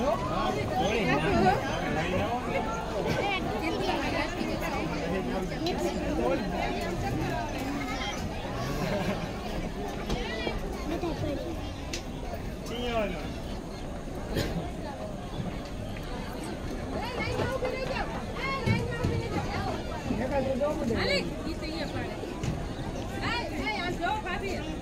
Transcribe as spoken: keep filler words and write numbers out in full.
Alex, you see your friend. Hey, hey, I'm Joe, Papi.